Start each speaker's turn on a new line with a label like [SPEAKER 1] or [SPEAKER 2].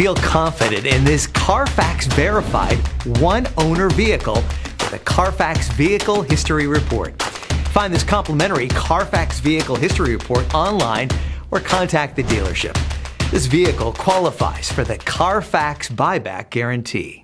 [SPEAKER 1] Feel confident in this Carfax verified one-owner vehicle with a Carfax Vehicle History Report. Find this complimentary Carfax Vehicle History Report online or contact the dealership. This vehicle qualifies for the Carfax Buyback Guarantee.